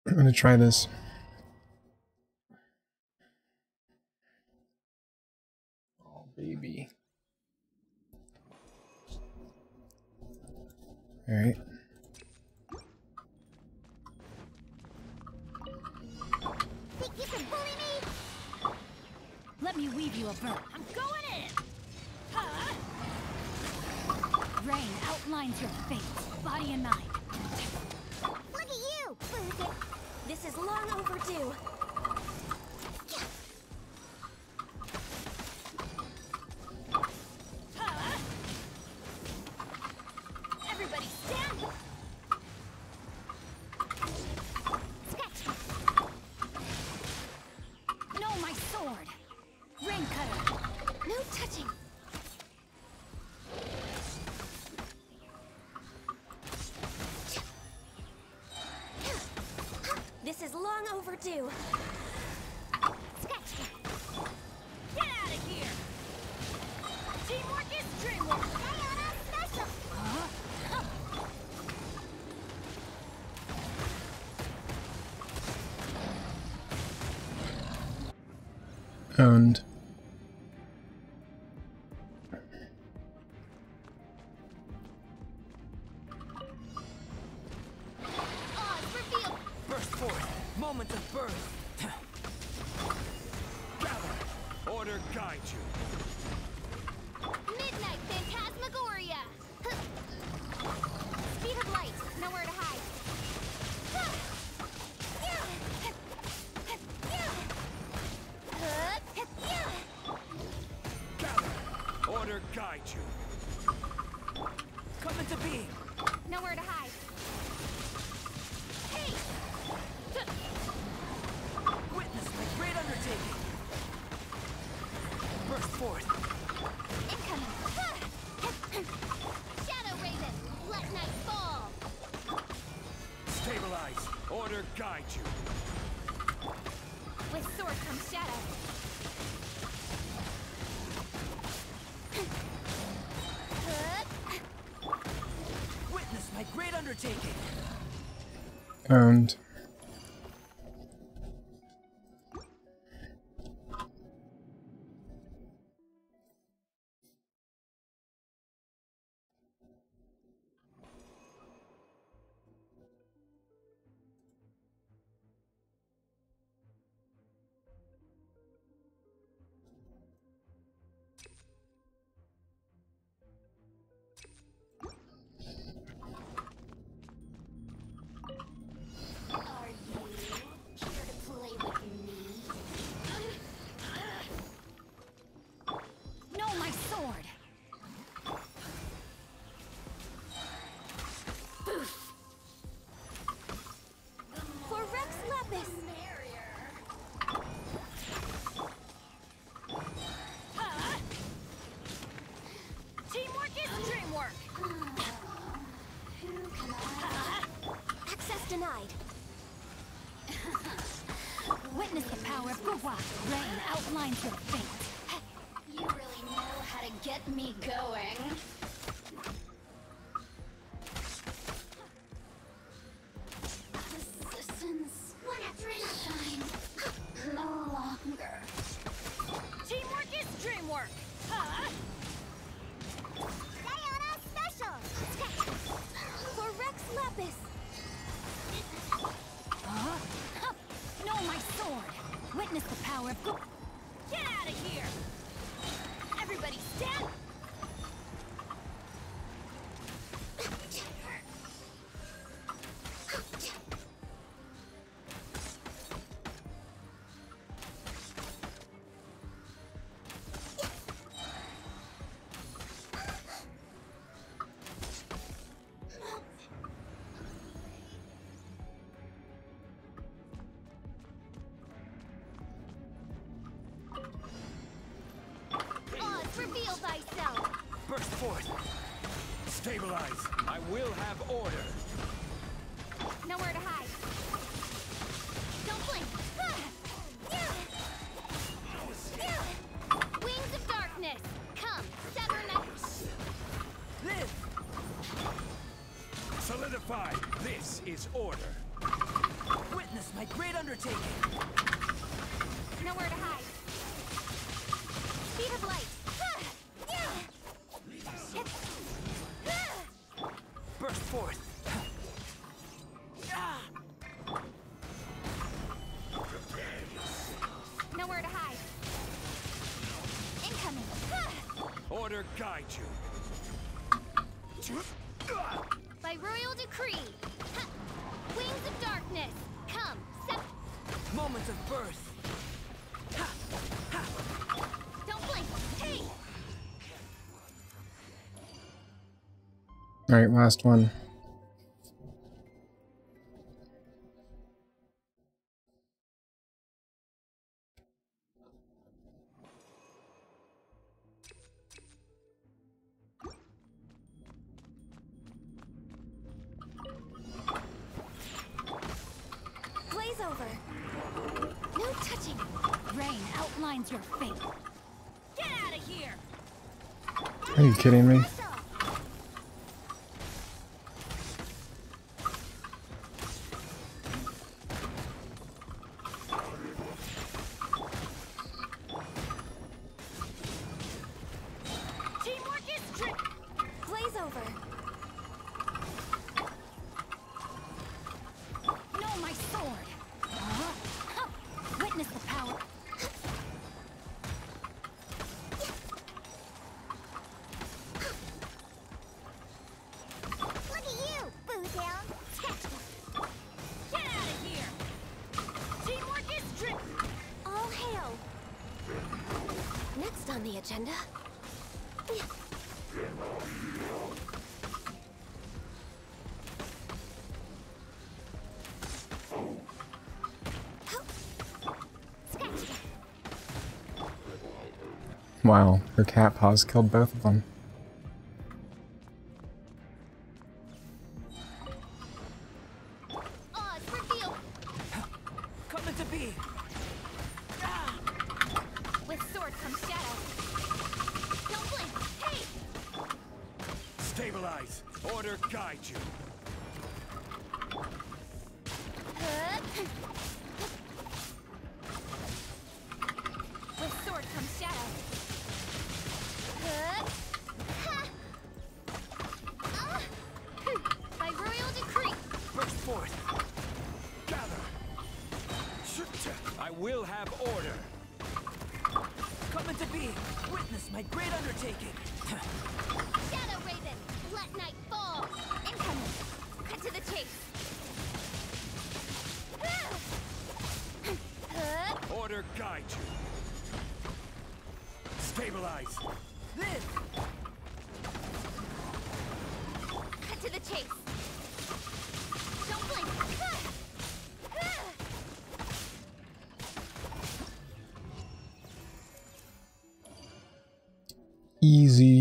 I'm gonna try this. Oh, baby. Alright. Think you can bully me? Let me weave you a verb. I'm going in! Huh? Rain outlines your fate, body and mind. Look at you! This is long overdue. Huh? Everybody stand! Sketch! No, my sword! Ring cutter! No touching! This is long overdue. Sketch! Get out of here! Teamwork is dreamwork! Diana special! Huh? Owned. Oz, reveal! Burst forth, moment of birth. Gather, order guide you. Midnight Phantasmagoria! Speed of light, nowhere to hide. Gather, order guide you. Come into being. Nowhere to hide. Hey! Witness my great undertaking. Burst forth. Incoming! Shadow Raven, let night fall! Stabilize, order guide you. With sword comes shadow. Witness my great undertaking. Owned. Are you here to play with me? No, my sword! For Rex Lepis! Huh? Teamwork is dreamwork! Access denied. Witness the power of Gua. Rain outlines your fate. You really know how to get me going. Resistance. One adrenaline. No longer. Teamwork is dreamwork. Huh? Diana special. For Rex Lepis. Huh? No, my sword! Witness the power of Gua. Get out of here! Everybody stand! Oz, reveal thyself! Burst forth. Stabilize. I will have order. Nowhere to hide. Don't blink! Wings of darkness! Come, sever neck! Live. Solidify. This is order. Witness Witness my great undertaking. Nowhere to hide. Speed of light. Burst forth. Nowhere to hide. Incoming. Order guide you. By royal decree. Wings of darkness. Come. Moments of birth. Don't blink. Hey! Alright, last one. Blaze over. No touching. Rain outlines your fate. Get out of here! Are you kidding me? Teamwork is Blaze over. No, my sword. Witness the power. Look at you, Bootown. Get out of here. Teamwork is all hail. Next on the agenda. Wow, her cat paws killed both of them. Oz, reveal. Coming to be. With sword comes shadow. Don't blink. Hey! Stabilize. Order guide you. With sword comes shadow. By royal decree. Burst forth. Gather. I will have order. Coming to be. Witness my great undertaking. Shadow Raven. Let night fall. Incoming. Cut to the chase. Order guide you. Stabilize. Live. Cut to the chase. Don't blink. Easy.